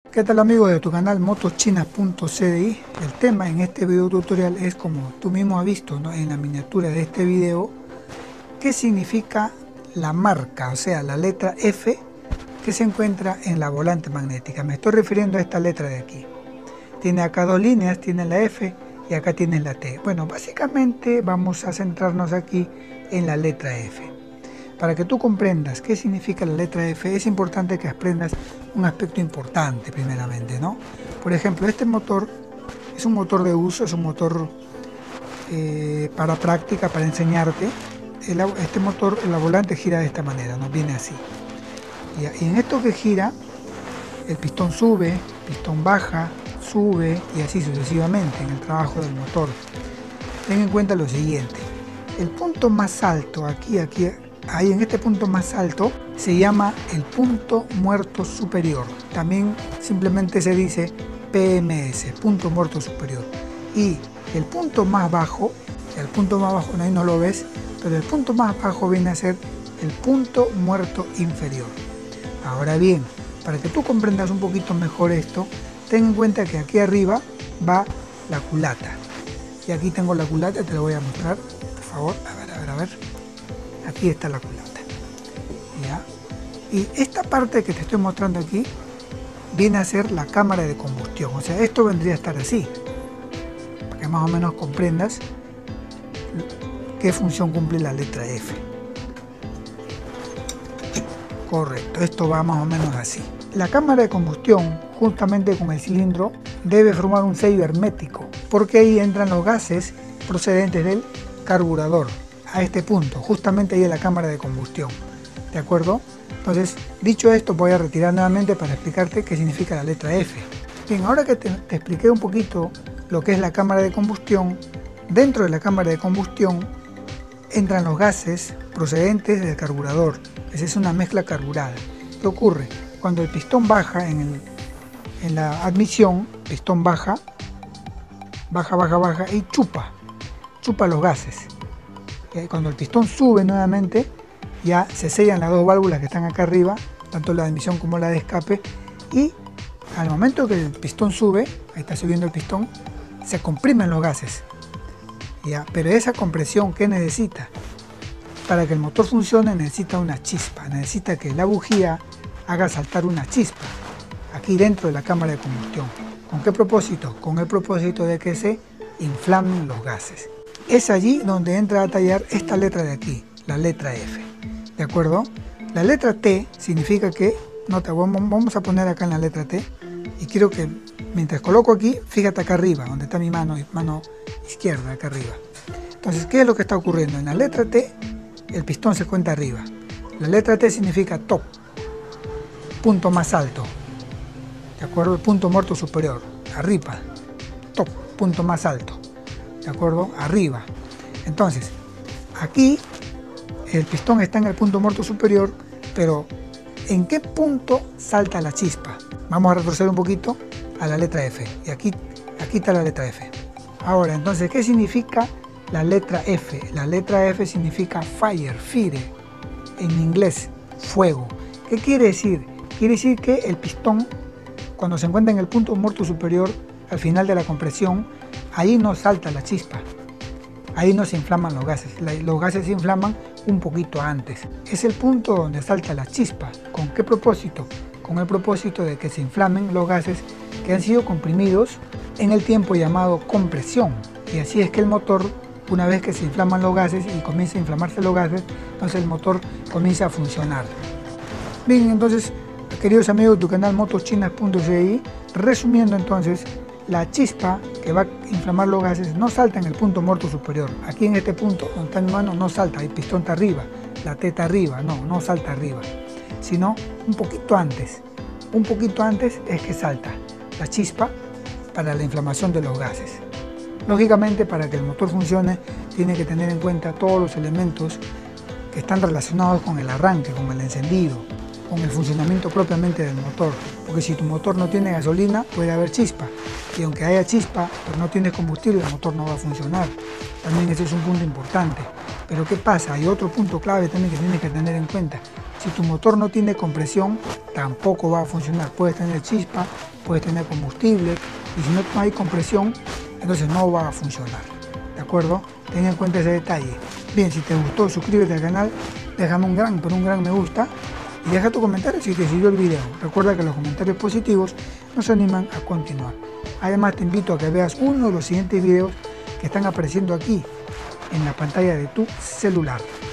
¿Qué tal amigos de tu canal motochinas.cdi? El tema en este video tutorial es, como tú mismo has visto, ¿no?, en la miniatura de este video, qué significa la marca, o sea, la letra F que se encuentra en la volante magnética. Me estoy refiriendo a esta letra de aquí. Tiene acá dos líneas, tiene la F y acá tiene la T. Bueno, básicamente vamos a centrarnos aquí en la letra F. Para que tú comprendas qué significa la letra F, es importante que aprendas un aspecto importante primeramente, ¿no? Por ejemplo, este motor es un motor de uso, es un motor para práctica, para enseñarte. Este motor, la volante gira de esta manera, ¿no? Viene así. Y en esto que gira, el pistón sube, pistón baja, sube y así sucesivamente en el trabajo del motor. Ten en cuenta lo siguiente: el punto más alto ahí en este punto más alto se llama el punto muerto superior. También simplemente se dice PMS, punto muerto superior. Y el punto más bajo, ahí no lo ves, pero el punto más bajo viene a ser el punto muerto inferior. Ahora bien, para que tú comprendas un poquito mejor esto, ten en cuenta que aquí arriba va la culata. Y aquí tengo la culata, te lo voy a mostrar, por favor. A ver. Aquí está la culata. ¿Ya? Y esta parte que te estoy mostrando aquí viene a ser la cámara de combustión. O sea, esto vendría a estar así, para que más o menos comprendas qué función cumple la letra F. Correcto, esto va más o menos así. La cámara de combustión, juntamente con el cilindro, debe formar un sello hermético, porque ahí entran los gases procedentes del carburador. A este punto, justamente ahí en la cámara de combustión, ¿de acuerdo? Entonces, dicho esto, voy a retirar nuevamente para explicarte qué significa la letra F. Bien, ahora que te expliqué un poquito lo que es la cámara de combustión, dentro de la cámara de combustión entran los gases procedentes del carburador. Esa es una mezcla carburada. ¿Qué ocurre? Cuando el pistón baja en la admisión, pistón baja y chupa los gases. Cuando el pistón sube nuevamente, ya se sellan las dos válvulas que están acá arriba, tanto la de admisión como la de escape, y al momento que el pistón sube, ahí está subiendo el pistón, se comprimen los gases. ¿Ya? Pero esa compresión, ¿qué necesita? Para que el motor funcione necesita una chispa, necesita que la bujía haga saltar una chispa aquí dentro de la cámara de combustión. ¿Con qué propósito? Con el propósito de que se inflamen los gases. Es allí donde entra a tallar esta letra de aquí, la letra F, ¿de acuerdo? La letra T significa que, vamos a poner acá en la letra T, y quiero que mientras coloco aquí, fíjate acá arriba, donde está mi mano izquierda, acá arriba. Entonces, ¿qué es lo que está ocurriendo? En la letra T, el pistón se cuenta arriba. La letra T significa top, punto más alto, ¿de acuerdo? El punto muerto superior, arriba, top, punto más alto. ¿De acuerdo? Arriba. Entonces, aquí el pistón está en el punto muerto superior, pero ¿en qué punto salta la chispa? Vamos a retroceder un poquito a la letra F. Y aquí está la letra F. Ahora, entonces, ¿qué significa la letra F? La letra F significa fire, en inglés, fuego. ¿Qué quiere decir? Quiere decir que el pistón, cuando se encuentra en el punto muerto superior, al final de la compresión, ahí no salta la chispa, ahí no se inflaman los gases. Los gases se inflaman un poquito antes. Es el punto donde salta la chispa. ¿Con qué propósito? Con el propósito de que se inflamen los gases que han sido comprimidos en el tiempo llamado compresión. Y así es que el motor, una vez que se inflaman los gases y comienza a inflamarse los gases, entonces el motor comienza a funcionar. Bien, entonces, queridos amigos de tu canal motochinas.cdi, resumiendo entonces, la chispa que va a inflamar los gases no salta en el punto muerto superior. Aquí en este punto donde está mi mano no salta, el pistón está arriba, la T está arriba, no salta arriba, sino un poquito antes. Un poquito antes es que salta la chispa para la inflamación de los gases. Lógicamente, para que el motor funcione, tiene que tener en cuenta todos los elementos que están relacionados con el arranque, con el encendido, con el funcionamiento propiamente del motor, porque si tu motor no tiene gasolina puede haber chispa, y aunque haya chispa pero no tienes combustible, el motor no va a funcionar. También ese es un punto importante. Pero ¿qué pasa? Hay otro punto clave también que tienes que tener en cuenta. Si tu motor no tiene compresión, tampoco va a funcionar. Puedes tener chispa, puedes tener combustible, y si no hay compresión, entonces no va a funcionar. ¿De acuerdo? Ten en cuenta ese detalle. Bien, si te gustó, suscríbete al canal, déjame un gran me gusta y deja tu comentario si te sirvió el video. Recuerda que los comentarios positivos nos animan a continuar. Además, te invito a que veas uno de los siguientes videos que están apareciendo aquí en la pantalla de tu celular.